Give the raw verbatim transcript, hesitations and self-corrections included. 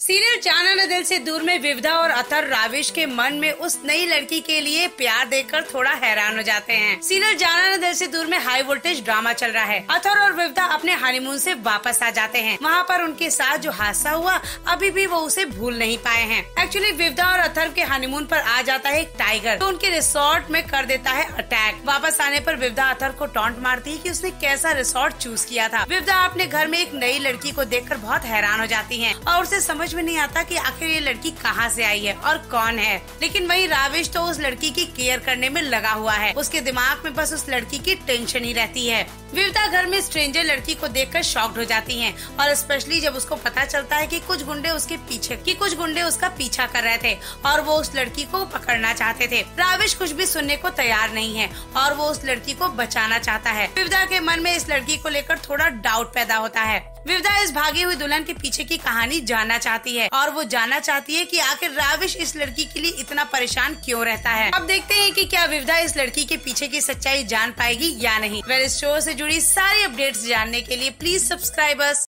Serial जाना न दिल से दूर में विविधा और अथर राविश के मन में उस नई लड़की के लिए प्यार देखकर थोड़ा हैरान हो जाते हैं। सीरियल जाना न दिल से दूर में हाई वोल्टेज ड्रामा चल रहा है। अथर और विविधा अपने हनीमून से वापस आ जाते हैं। वहाँ पर उनके साथ जो हादसा हुआ अभी भी वो उसे भूल नहीं पाए हैं। एक्चुअली विविधा और अथर के हनीमून पर आ जाता है एक टाइगर, तो उनके रिसोर्ट में कर देता है अटैक। वापस आने पर विविधा अथर को टॉन्ट मारती है कि उसने कैसा रिसोर्ट चूज किया था। विविधा अपने घर में एक नई लड़की को देखकर बहुत हैरान हो जाती है और उसे समझ में नहीं आता कि आखिर ये लड़की कहाँ से आई है और कौन है। लेकिन वही राविश तो उस लड़की की केयर करने में लगा हुआ है। उसके दिमाग में बस उस लड़की की टेंशन ही रहती है। विविधा घर में स्ट्रेंजर लड़की को देखकर शॉक्ड हो जाती हैं और स्पेशली जब उसको पता चलता है कि कुछ गुंडे उसके पीछे कि कुछ गुंडे उसका पीछा कर रहे थे और वो उस लड़की को पकड़ना चाहते थे। राविश कुछ भी सुनने को तैयार नहीं है और वो उस लड़की को बचाना चाहता है। विविधा के मन में इस लड़की को लेकर थोड़ा डाउट पैदा होता है। विविधा इस भागी हुई दुल्हन के पीछे की कहानी जानना चाहती है और वो जानना चाहती है कि आखिर राविश इस लड़की के लिए इतना परेशान क्यों रहता है। अब देखते हैं कि क्या विविधा इस लड़की के पीछे की सच्चाई जान पाएगी या नहीं। वेल, इस शो से जुड़ी सारी अपडेट्स जानने के लिए प्लीज सब्सक्राइब अस।